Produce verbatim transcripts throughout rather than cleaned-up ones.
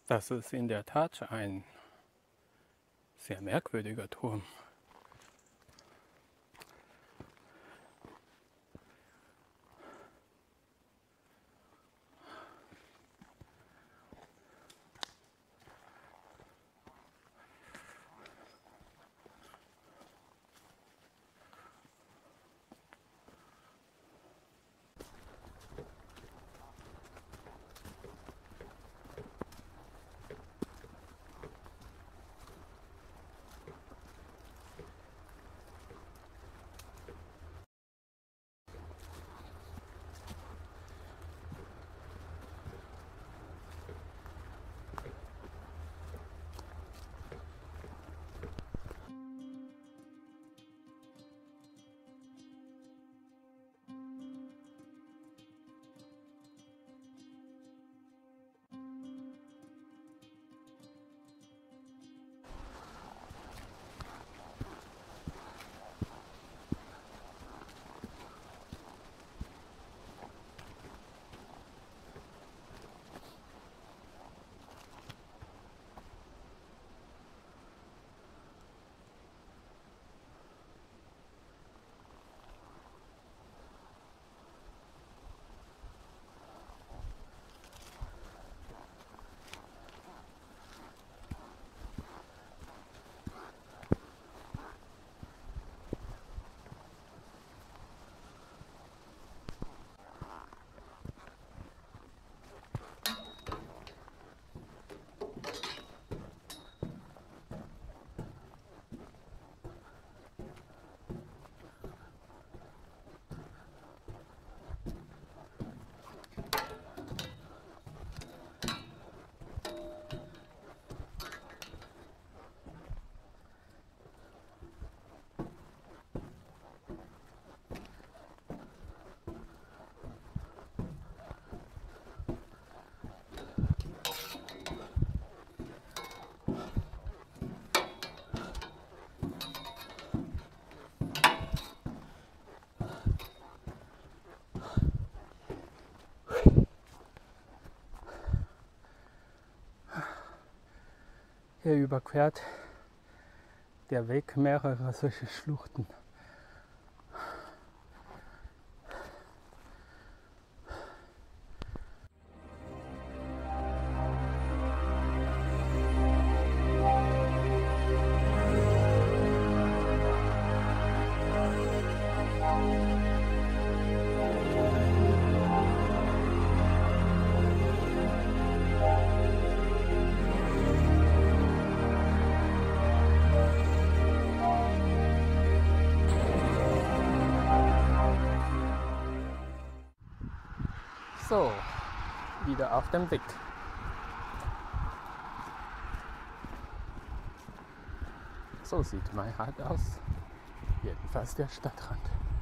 Das ist in der Tat ein sehr merkwürdiger Turm. Hier überquert der Weg mehrere solche Schluchten. So, wieder auf dem Weg. So sieht mein Rad aus. Jedenfalls der Stadtrand.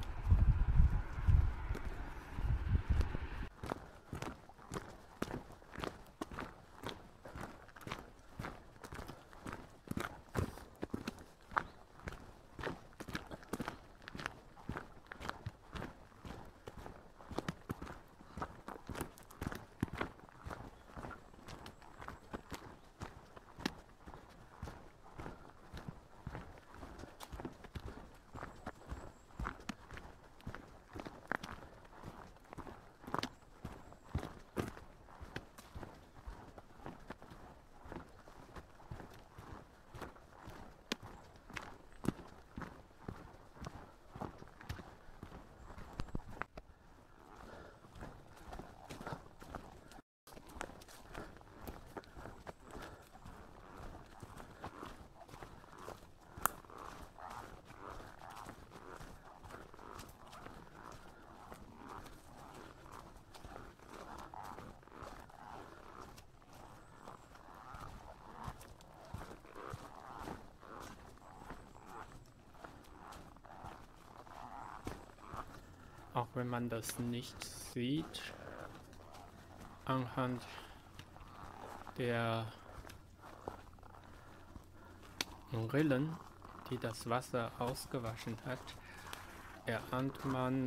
Auch wenn man das nicht sieht, anhand der Rillen, die das Wasser ausgewaschen hat, erahnt man,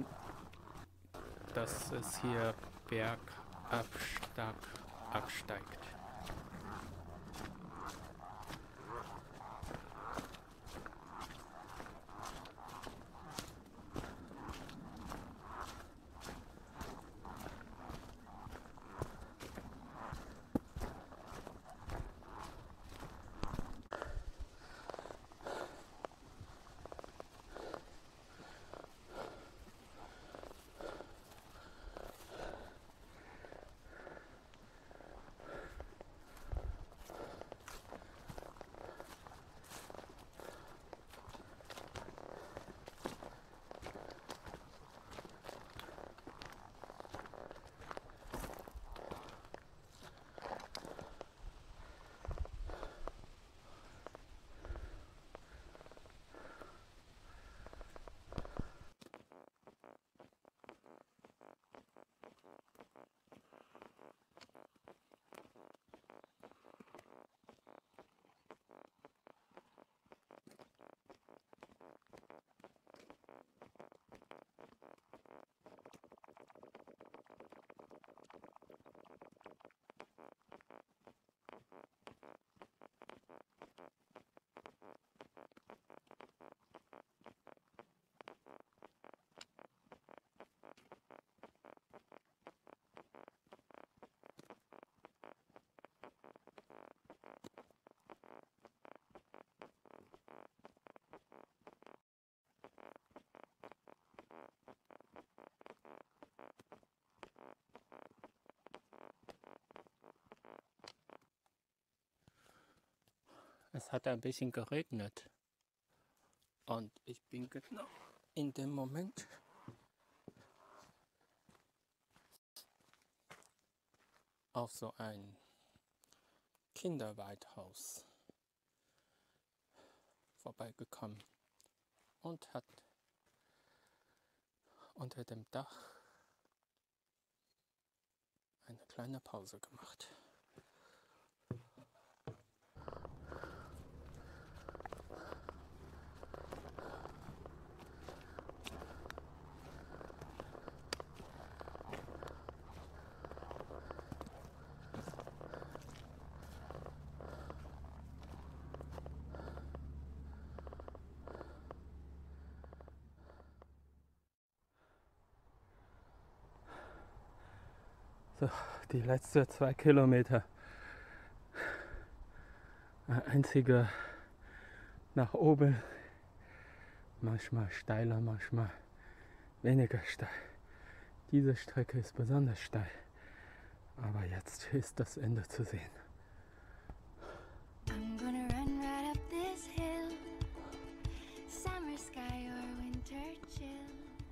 dass es hier bergab stark absteigt. Es hat ein bisschen geregnet und ich bin genau in dem Moment auf so ein Kinderweidhaus vorbeigekommen und hat unter dem Dach eine kleine Pause gemacht. So, die letzten zwei Kilometer. Ein einziger nach oben, manchmal steiler, manchmal weniger steil. Diese Strecke ist besonders steil, aber jetzt ist das Ende zu sehen. I'm gonna run right up this hill, summer sky or winter chill.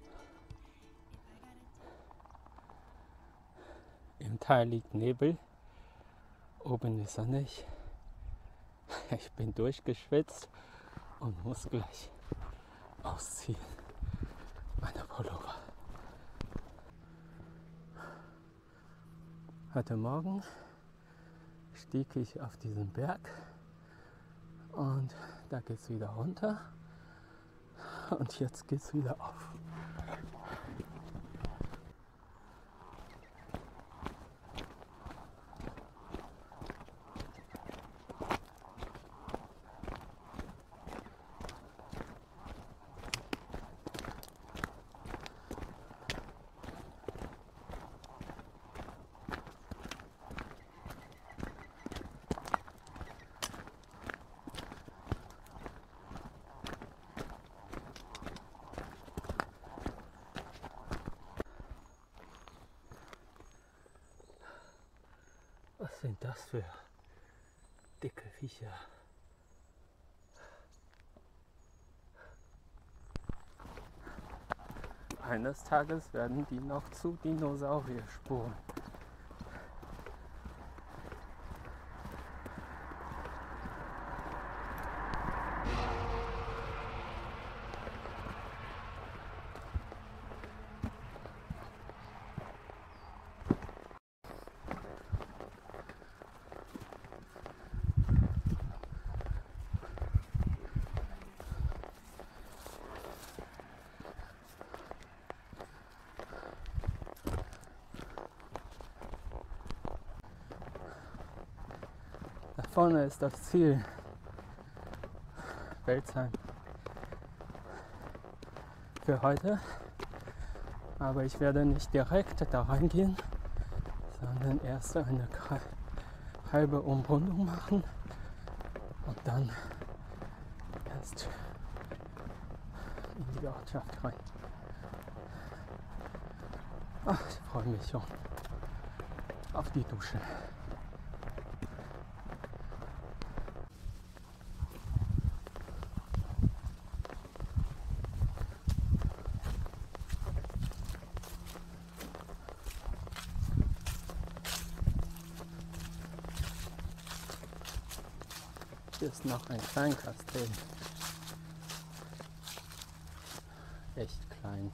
Im Tal liegt Nebel, oben ist sonnig. Ich bin durchgeschwitzt und muss gleich ausziehen. Meine Pullover. Heute Morgen stieg ich auf diesen Berg und da geht es wieder runter und jetzt geht es wieder auf. Was sind das für dicke Viecher? Eines Tages werden die noch zu Dinosaurier-Spuren. Da vorne ist das Ziel, Welzheim, für heute. Aber ich werde nicht direkt da reingehen, sondern erst eine halbe Umrundung machen und dann erst in die Ortschaft rein. Ach, ich freue mich schon auf die Dusche. Hier ist noch ein Kleinkastell. Echt klein.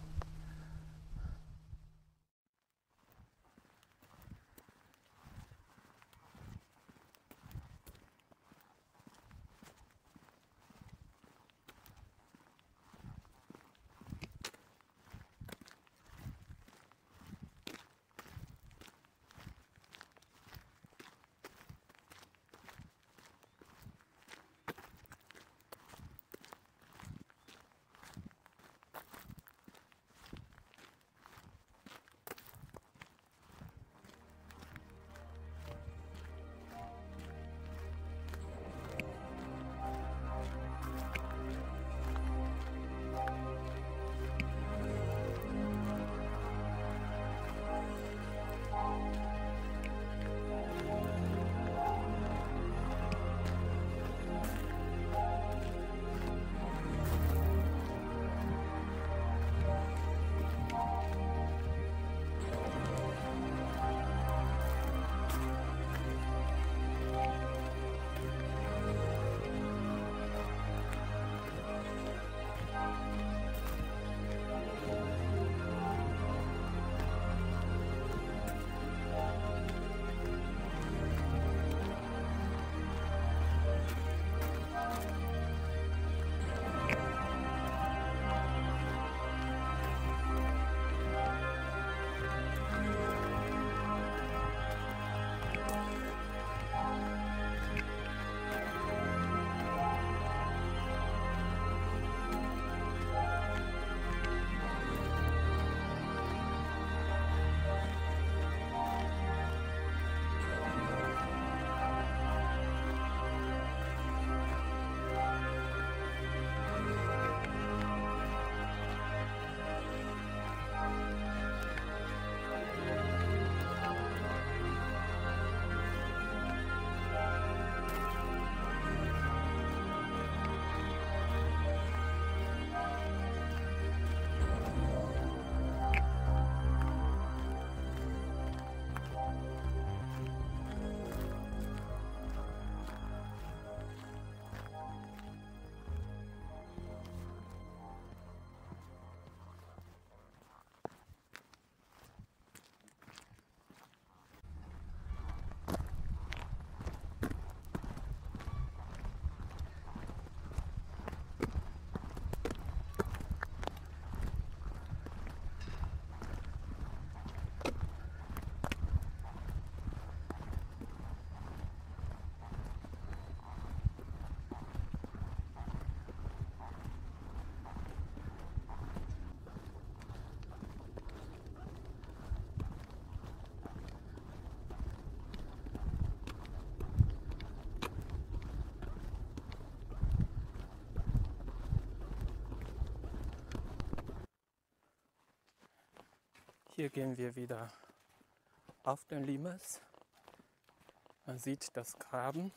Hier gehen wir wieder auf den Limes. Man sieht das Graben.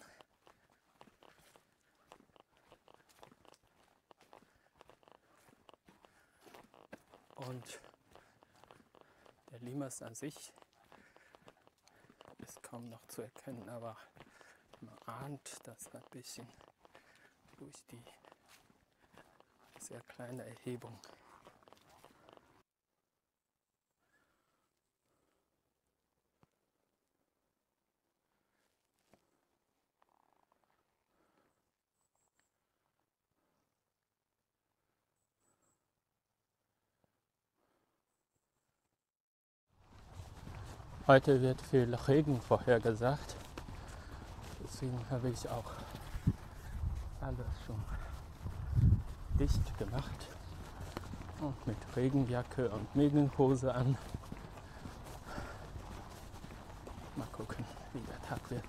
Und der Limes an sich ist kaum noch zu erkennen, aber man ahnt das ein bisschen durch die sehr kleine Erhebung. Heute wird viel Regen vorhergesagt, deswegen habe ich auch alles schon dicht gemacht und mit Regenjacke und Regenhose an. Mal gucken, wie der Tag wird.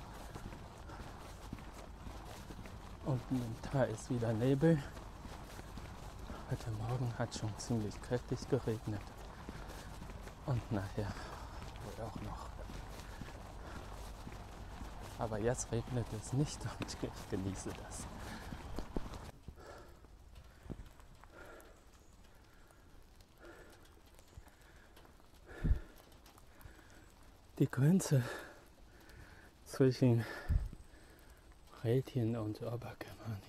Unten im Tal ist wieder Nebel. Heute Morgen hat schon ziemlich kräftig geregnet und nachher wohl auch noch. Aber jetzt regnet es nicht und ich genieße das. Die Grenze zwischen Rätien und Obergermanien.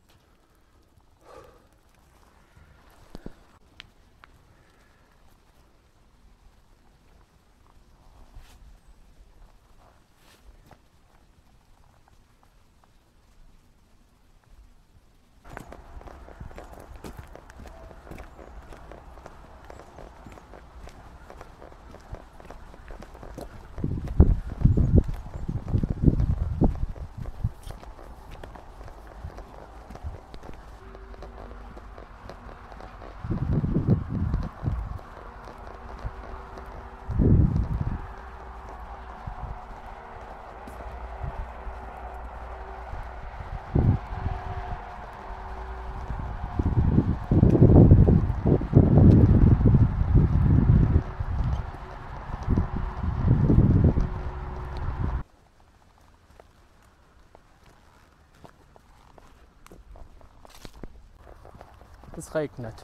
Es regnet,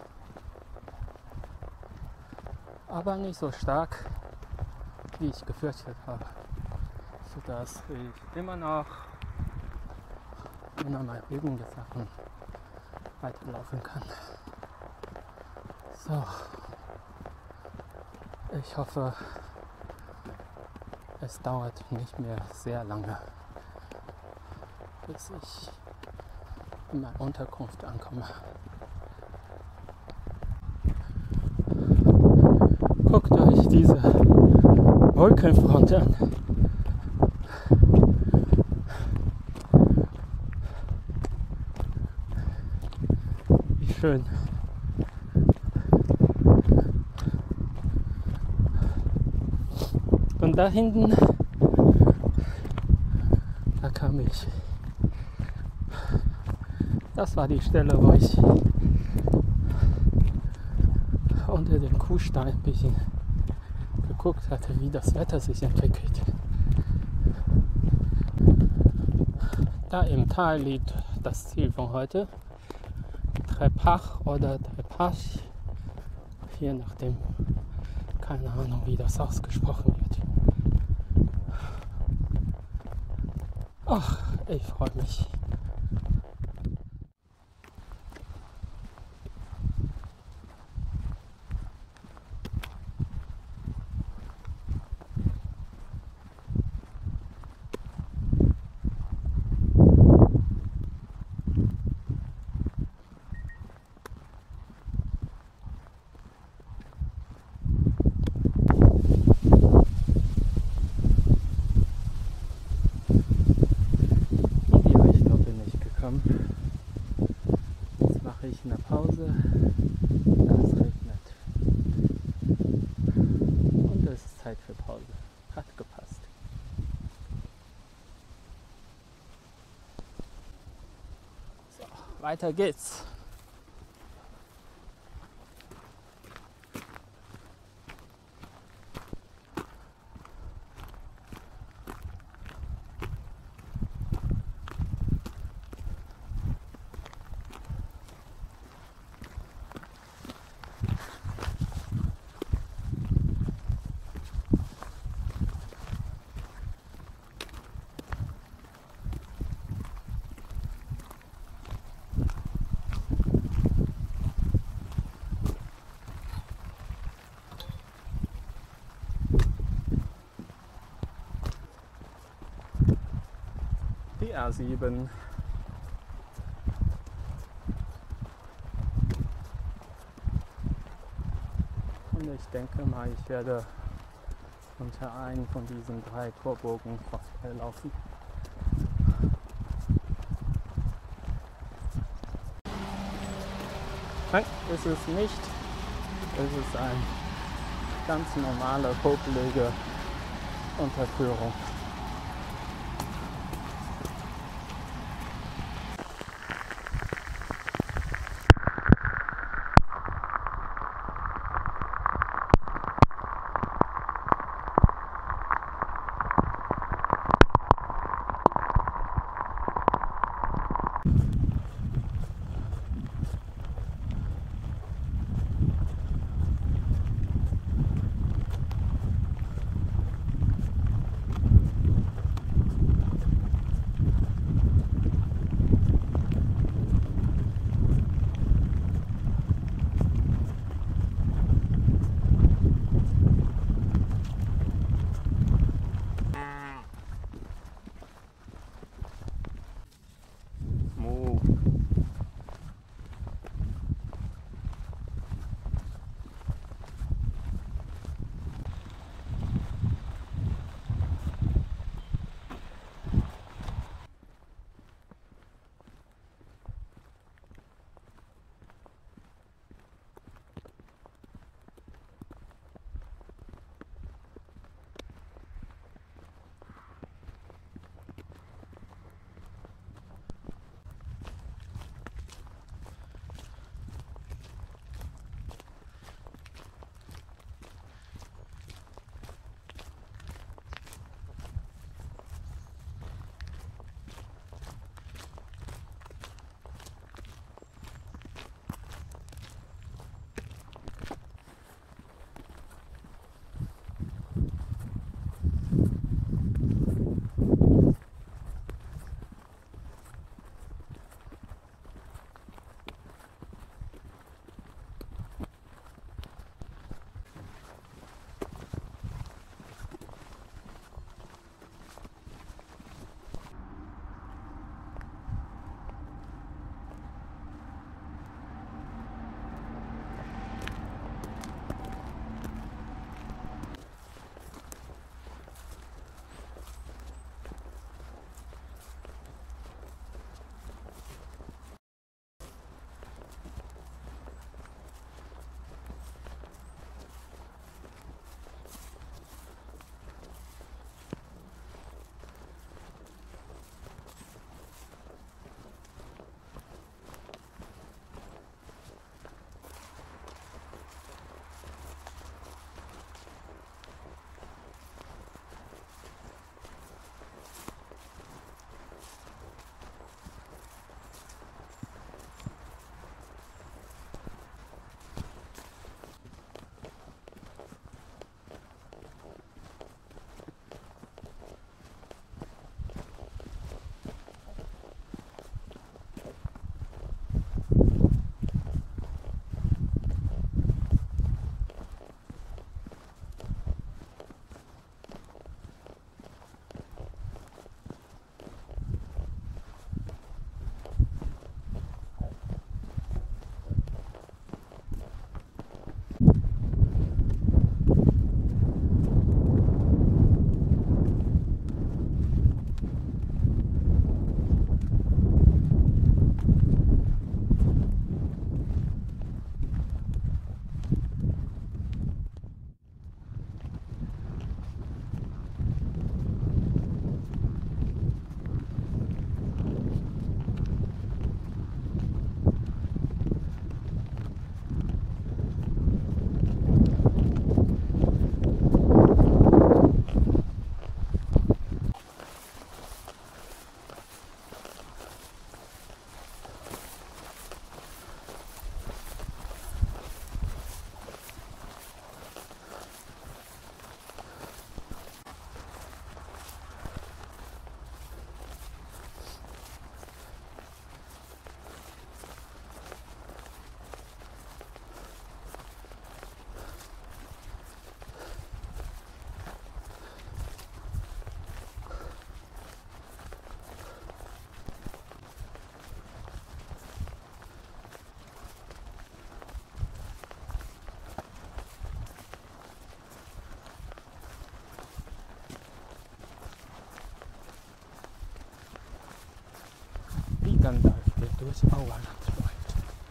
aber nicht so stark, wie ich gefürchtet habe, sodass ich immer noch ohne meine Regensachen weiterlaufen kann. So, ich hoffe, es dauert nicht mehr sehr lange, bis ich in meiner Unterkunft ankomme. Guckt euch diese Wolkenfront an. Wie schön. Und da hinten, da kam ich. Das war die Stelle, wo ich unter dem Kuhstall ein bisschen geguckt hatte, wie das Wetter sich entwickelt. Da im Tal liegt das Ziel von heute. Trepach oder Trepach, je nachdem, keine Ahnung, wie das ausgesprochen wird. Ach, ich freue mich. Jetzt mache ich eine Pause. Es regnet. Und es ist Zeit für Pause. Hat gepasst. So, weiter geht's. R sieben. Und ich denke mal, ich werde unter einen von diesen drei Torburgen vorbeilaufen. Nein, ist es nicht. Es ist eine ganz normale, popelige Unterführung. durchs Auerland läuft.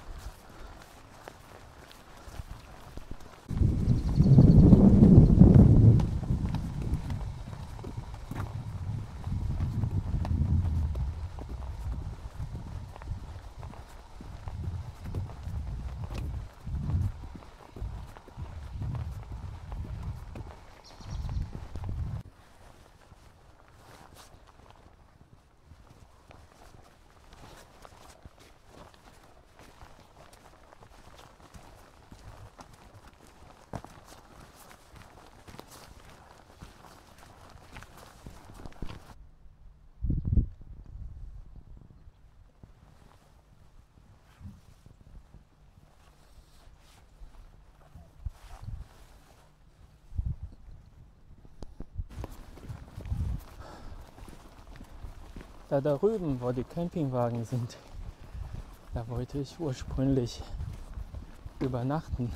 Da da drüben, wo die Campingwagen sind, da wollte ich ursprünglich übernachten.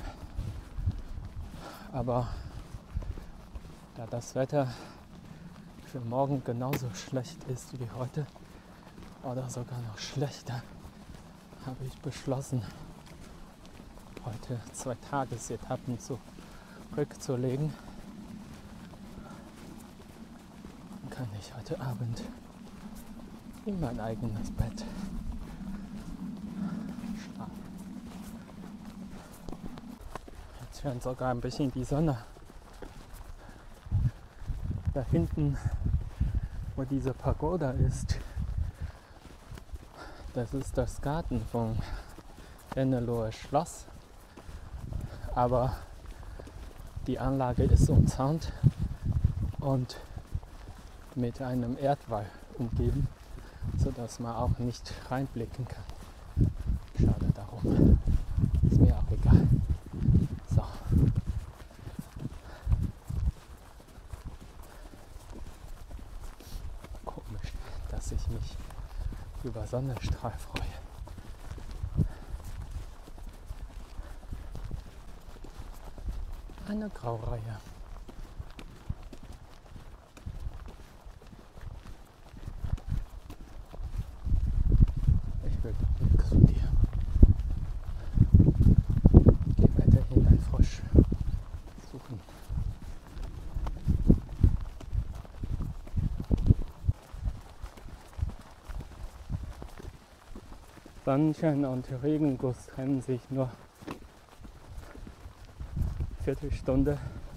Aber da das Wetter für morgen genauso schlecht ist wie heute oder sogar noch schlechter, habe ich beschlossen, heute zwei Tagesetappen zurückzulegen. Dann kann ich heute Abend in mein eigenes Bett schlafen. Jetzt scheint sogar ein bisschen die Sonne. Da hinten, wo diese Pagoda ist, das ist das Garten vom Enneloher Schloss. Aber die Anlage ist umzäunt und mit einem Erdwall umgeben, sodass man auch nicht reinblicken kann. Schade darum. Ist mir auch egal. So. Komisch, dass ich mich über Sonnenstrahl freue. Eine Graureihe. Ich will doch nichts von dir. Geh weiterhin ein Frosch suchen. Sonnenschein und Regenguss trennen sich nur Viertelstunde.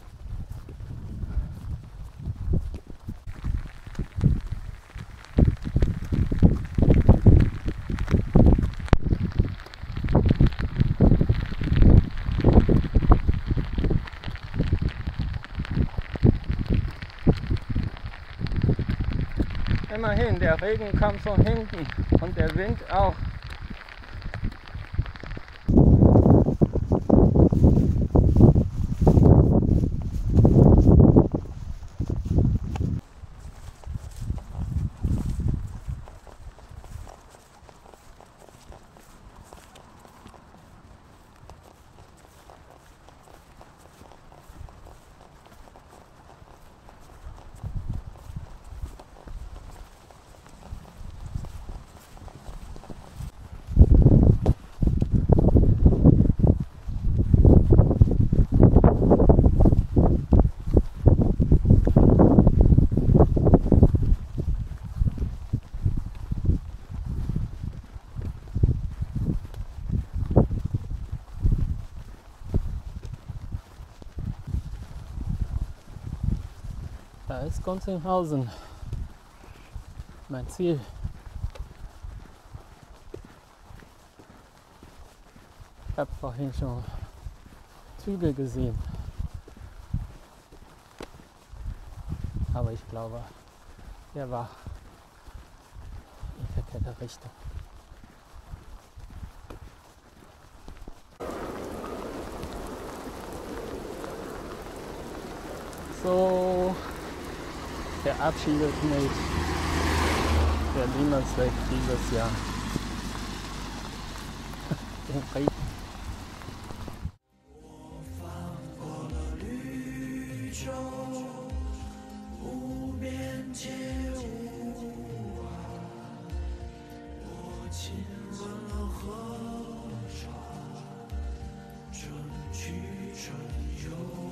Immerhin, der Regen kam von hinten und der Wind auch. Da ist Gonzinghausen, mein Ziel. Ich habe vorhin schon Züge gesehen, aber ich glaube, der war in verkehrter Richtung. So verabschiedet mich der Limersweg dieses Jahr. Den Regen. 亲吻。 喝茶，春去春又